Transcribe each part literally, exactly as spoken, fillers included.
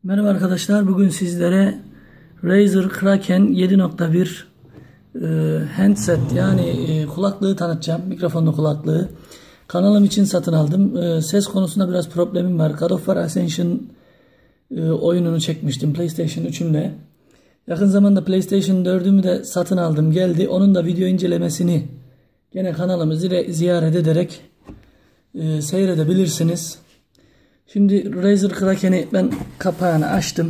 Merhaba arkadaşlar, bugün sizlere Razer Kraken yedi nokta bir e, handset yani e, kulaklığı tanıtacağım. Mikrofonlu kulaklığı. Kanalım için satın aldım. E, ses konusunda biraz problemim var. God of War Ascension e, oyununu çekmiştim PlayStation üçümle. Yakın zamanda PlayStation dördümü de satın aldım, geldi. Onun da video incelemesini gene kanalımı ziyaret ederek e, seyredebilirsiniz. Şimdi Razer Kraken'i ben kapağını açtım.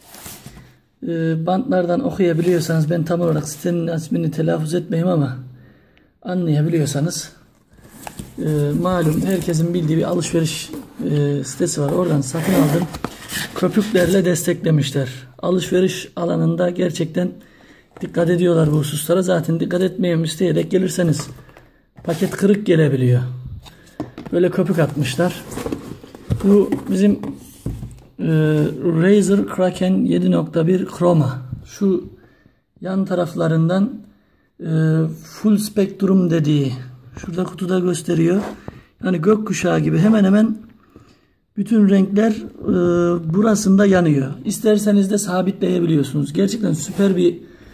E, bantlardan okuyabiliyorsanız, ben tam olarak sitenin ismini telaffuz etmeyeyim ama anlayabiliyorsanız, e, malum herkesin bildiği bir alışveriş e, sitesi var. Oradan satın aldım. Köpüklerle desteklemişler. Alışveriş alanında gerçekten dikkat ediyorlar bu hususlara. Zaten dikkat etmeyi isteyerek gelirseniz paket kırık gelebiliyor. Böyle köpük atmışlar. Bu bizim e, Razer Kraken yedi nokta bir Chroma. Şu yan taraflarından e, full spektrum dediği, şurada kutuda gösteriyor. Yani gökkuşağı gibi hemen hemen bütün renkler e, burasında yanıyor. İsterseniz de sabitleyebiliyorsunuz. Gerçekten süper bir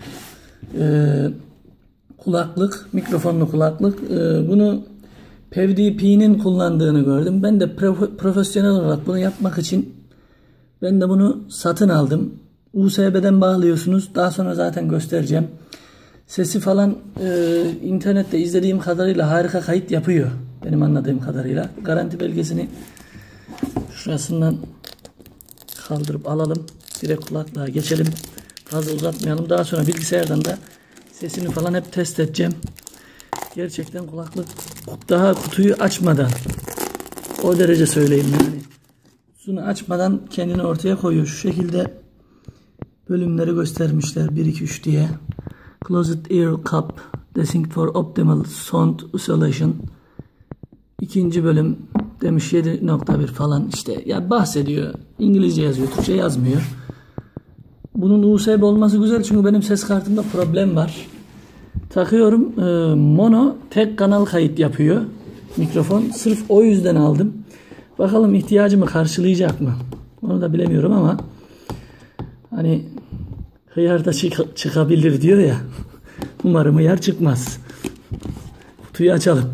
e, kulaklık, mikrofonlu kulaklık. E, bunu P V D P'nin kullandığını gördüm. Ben de profesyonel olarak bunu yapmak için ben de bunu satın aldım. U S B'den bağlıyorsunuz. Daha sonra zaten göstereceğim. Sesi falan e, internette izlediğim kadarıyla harika kayıt yapıyor. Benim anladığım kadarıyla. Garanti belgesini şurasından kaldırıp alalım. Direkt kulaklığa geçelim. Fazla uzatmayalım. Daha sonra bilgisayardan da sesini falan hep test edeceğim. Gerçekten kulaklık daha kutuyu açmadan, o derece söyleyeyim yani. Kutusunu açmadan kendini ortaya koyuyor. Şu şekilde bölümleri göstermişler. bir iki üç diye. Closed Ear Cup Designed for Optimal Sound Isolation. İkinci bölüm demiş yedi nokta bir falan işte. Ya bahsediyor. İngilizce yazıyor. Türkçe yazmıyor. Bunun U S B olması güzel çünkü benim ses kartımda problem var. Takıyorum, e, mono tek kanal kayıt yapıyor mikrofon. Sırf o yüzden aldım. Bakalım ihtiyacımı karşılayacak mı? Onu da bilemiyorum ama hani hıyar da çık çıkabilir diyor ya. Umarım hıyar çıkmaz. Kutuyu açalım.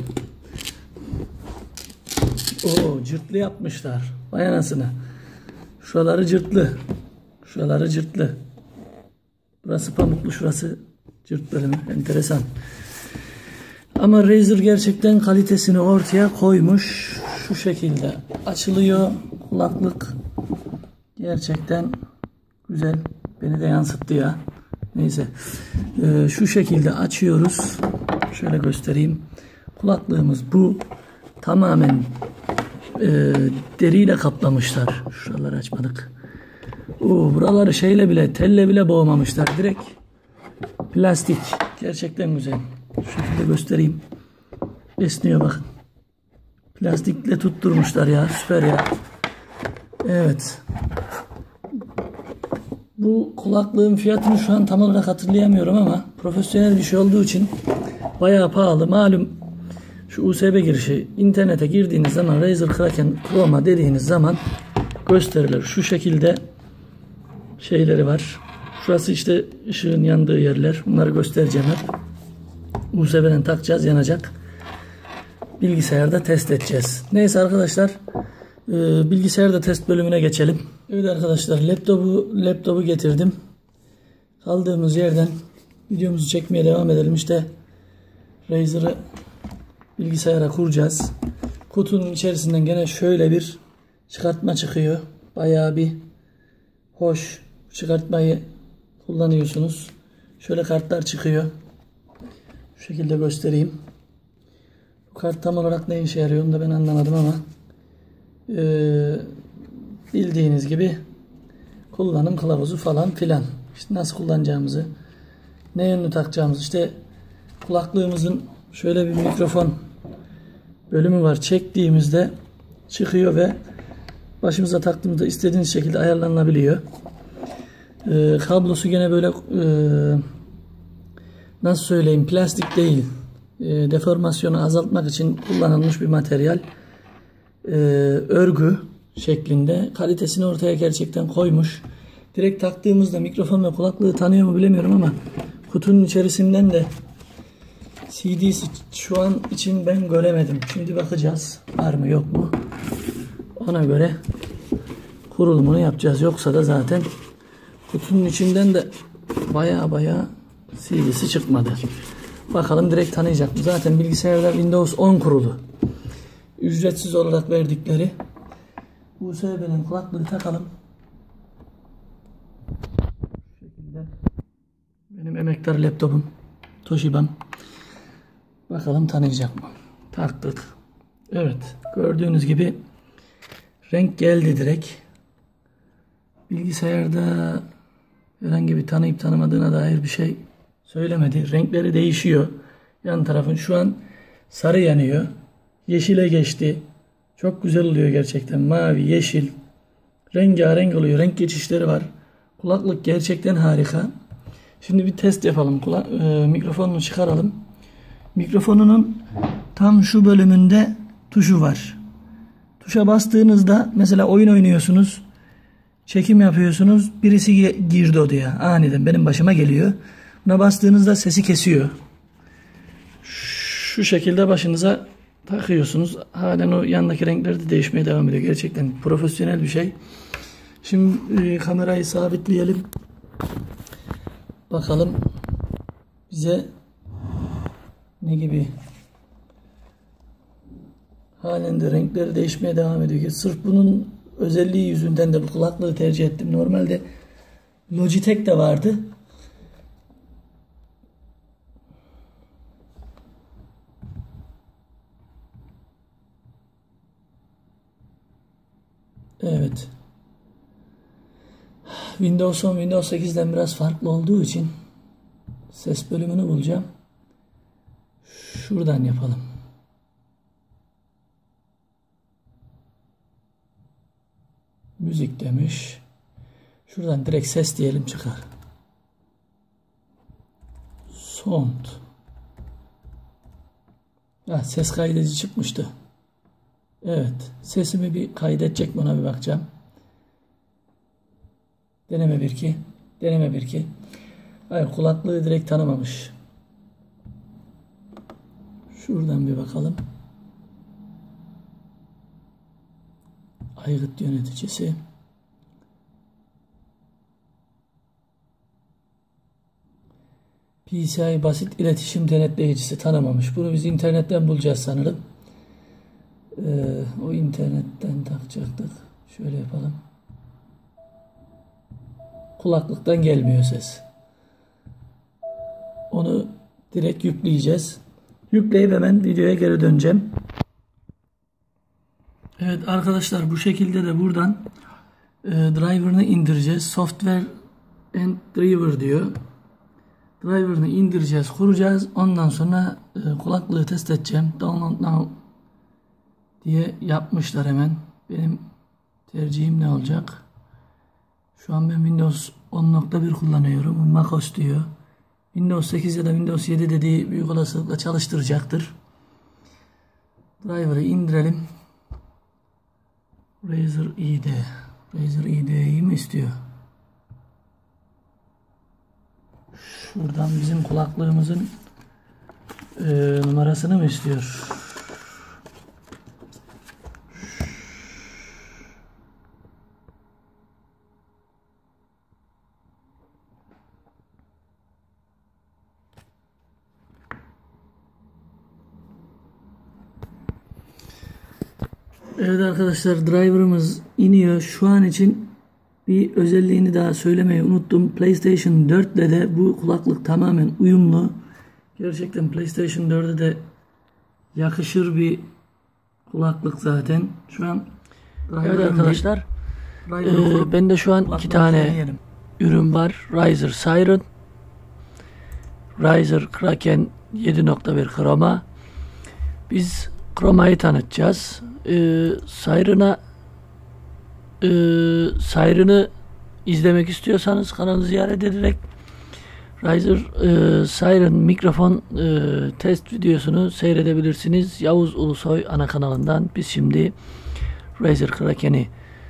Oo, cırtlı yapmışlar. Vay anasını. Şuraları cırtlı. Şuraları cırtlı. Burası pamuklu, şurası cırt bölümü. Enteresan. Ama Razer gerçekten kalitesini ortaya koymuş. Şu şekilde açılıyor kulaklık. Gerçekten güzel. Beni de yansıttı ya. Neyse. Ee, şu şekilde açıyoruz. Şöyle göstereyim. Kulaklığımız bu. Tamamen e, deriyle kaplamışlar. Şuraları açmadık. Oo, buraları şeyle bile, telle bile boğmamışlar. Direkt plastik. Gerçekten güzel. Şu şekilde göstereyim. Esniyor bakın. Plastikle tutturmuşlar ya. Süper ya. Evet. Bu kulaklığın fiyatını şu an tam olarak hatırlayamıyorum ama profesyonel bir şey olduğu için bayağı pahalı. Malum şu U S B girişi, internete girdiğiniz zaman Razer Kraken Chroma dediğiniz zaman gösterilir. Şu şekilde şeyleri var. Şurası işte ışığın yandığı yerler. Bunları göstereceğim hep. U S B'den takacağız, yanacak. Bilgisayarda test edeceğiz. Neyse arkadaşlar, e, bilgisayarda test bölümüne geçelim. Evet arkadaşlar, laptopu laptopu getirdim. Kaldığımız yerden videomuzu çekmeye devam edelim. İşte Razer'ı bilgisayara kuracağız. Kutunun içerisinden gene şöyle bir çıkartma çıkıyor. Bayağı bir hoş. Çıkartmayı kullanıyorsunuz. Şöyle kartlar çıkıyor. Şu şekilde göstereyim. Bu kart tam olarak ne işe yarıyor onu da ben anlamadım ama ee, bildiğiniz gibi kullanım kılavuzu falan filan. İşte nasıl kullanacağımızı, ne yönünü takacağımızı, işte kulaklığımızın şöyle bir mikrofon bölümü var. Çektiğimizde çıkıyor ve başımıza taktığımızda istediğiniz şekilde ayarlanabiliyor. Ee, kablosu gene böyle e, nasıl söyleyeyim, plastik değil, e, deformasyonu azaltmak için kullanılmış bir materyal, e, örgü şeklinde. Kalitesini ortaya gerçekten koymuş. Direkt taktığımızda mikrofon ve kulaklığı tanıyor mu bilemiyorum ama kutunun içerisinden de C D'si şu an için ben göremedim. Şimdi bakacağız. Var mı yok mu? Ona göre kurulumunu yapacağız. Yoksa da zaten kutunun içinden de baya baya C D'si çıkmadı. Bakalım direkt tanıyacak mı? Zaten bilgisayarda Windows on kurulu. Ücretsiz olarak verdikleri. U S B'nin kulaklığı takalım. Bu şekilde. Benim emektar laptopum. Toshiba'm. Bakalım tanıyacak mı? Taktık. Evet. Gördüğünüz gibi renk geldi direkt. Bilgisayarda herhangi bir tanıyıp tanımadığına dair bir şey söylemedi. Renkleri değişiyor. Yan tarafın şu an sarı yanıyor. Yeşile geçti. Çok güzel oluyor gerçekten. Mavi, yeşil. Rengarenk oluyor. Renk geçişleri var. Kulaklık gerçekten harika. Şimdi bir test yapalım. Kulak, e, mikrofonunu çıkaralım. Mikrofonunun tam şu bölümünde tuşu var. Tuşa bastığınızda mesela oyun oynuyorsunuz. Çekim yapıyorsunuz. Birisi girdi odaya. Aniden benim başıma geliyor. Buna bastığınızda sesi kesiyor. Şu şekilde başınıza takıyorsunuz. Halen o yandaki renkler de değişmeye devam ediyor. Gerçekten profesyonel bir şey. Şimdi e, kamerayı sabitleyelim. Bakalım bize ne gibi. Halen de renkleri değişmeye devam ediyor. Sırf bunun özelliği yüzünden de bu kulaklığı tercih ettim. Normalde Logitech de vardı. Evet. Windows on, Windows sekizden biraz farklı olduğu için ses bölümünü bulacağım. Şuradan yapalım. Müzik demiş. Şuradan direkt ses diyelim çıkar. Sound. Ha, ses kaydedici çıkmıştı. Evet. Sesimi bir kaydedecek mi ona bir bakacağım. Deneme bir iki. Deneme bir iki. Hayır, kulaklığı direkt tanımamış. Şuradan bir bakalım. Aygıt yöneticisi. P C I basit iletişim denetleyicisi tanımamış. Bunu biz internetten bulacağız sanırım. Ee, o internetten takacaktık. Şöyle yapalım. Kulaklıktan gelmiyor ses. Onu direkt yükleyeceğiz. Yükleyip hemen videoya geri döneceğim. Evet arkadaşlar, bu şekilde de buradan e, driver'ını indireceğiz. Software and driver diyor. Driver'ını indireceğiz, kuracağız. Ondan sonra e, kulaklığı test edeceğim. Download now diye yapmışlar hemen. Benim tercihim ne olacak? Şu an ben Windows on nokta bir kullanıyorum. macOS diyor. Windows sekiz ya da Windows yedi dediği büyük olasılıkla çalıştıracaktır. Driver'ı indirelim. Razer I D. Razer I D'yi mi istiyor? Şuradan bizim kulaklığımızın e, numarasını mı istiyor? Evet arkadaşlar, driver'ımız iniyor. Şu an için bir özelliğini daha söylemeyi unuttum. PlayStation dört ile de bu kulaklık tamamen uyumlu. Gerçekten PlayStation dörde de yakışır bir kulaklık zaten. Şu an evet arkadaşlar, e, bende şu an iki tane deneyelim. Ürün var. Razer Siren, Razer Kraken yedi nokta bir Chroma. Biz Chroma'yı tanıtacağız. Ee, Siren'a e, Siren'ı izlemek istiyorsanız kanalı ziyaret ederek Razer e, Siren mikrofon e, test videosunu seyredebilirsiniz. Yavuz Ulusoy ana kanalından. Biz şimdi Razer Kraken'i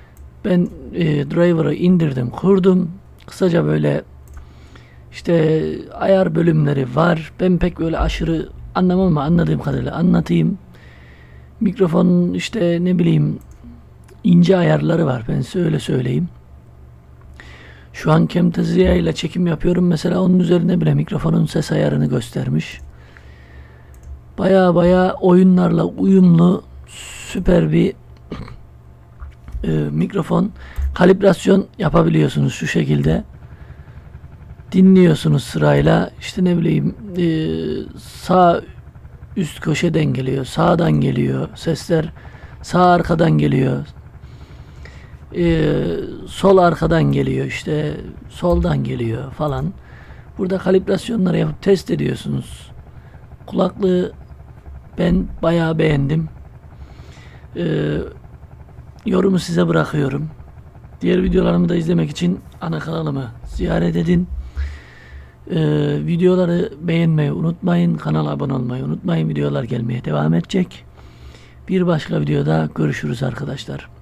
Ben e, driver'ı indirdim, kurdum. Kısaca böyle işte ayar bölümleri var. Ben pek böyle aşırı anlamam ama anladığım kadarıyla anlatayım. Mikrofonun işte ne bileyim ince ayarları var. Ben size öyle söyleyeyim. Şu an Camtasia ile çekim yapıyorum. Mesela onun üzerinde bile mikrofonun ses ayarını göstermiş. Baya baya oyunlarla uyumlu süper bir e, mikrofon. Kalibrasyon yapabiliyorsunuz şu şekilde. Dinliyorsunuz sırayla. İşte ne bileyim e, sağ üst köşeden geliyor. Sağdan geliyor. Sesler sağ arkadan geliyor. E, sol arkadan geliyor. İşte soldan geliyor falan. Burada kalibrasyonları yapıp test ediyorsunuz. Kulaklığı ben bayağı beğendim. E, yorumu size bırakıyorum. Diğer videolarımı da izlemek için ana kanalımı ziyaret edin. Ee, videoları beğenmeyi unutmayın. Kanala abone olmayı unutmayın. Videolar gelmeye devam edecek. Bir başka videoda görüşürüz arkadaşlar.